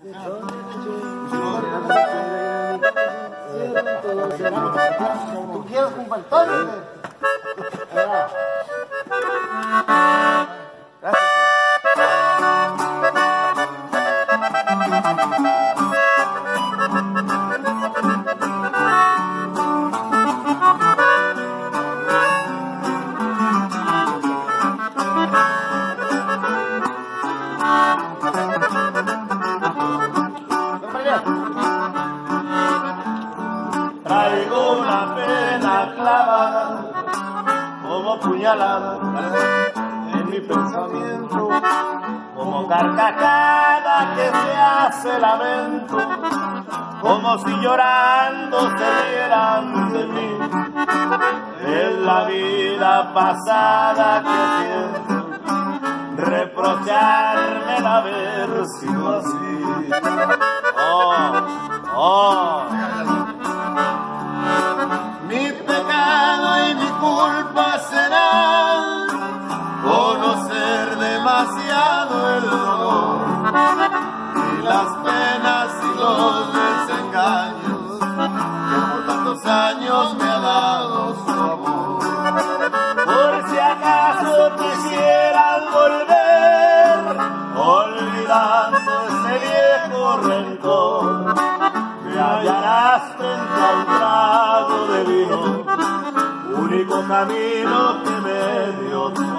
¿Tú quieres un paltón? Traigo una pena clavada como puñalada en mi pensamiento, como carcajada que se hace lamento, como si llorando se rieran de mí. Es la vida pasada que siento, reprocharme el haber sido así. Mi pecado y mi culpa será conocer demasiado el dolor y las penas y los desengaños que por tantos años me ha dado su amor. Por si acaso quisieras volver, olvidando ese viejo rencor, me hallarás frente a un trago de vino, único camino que me dio tu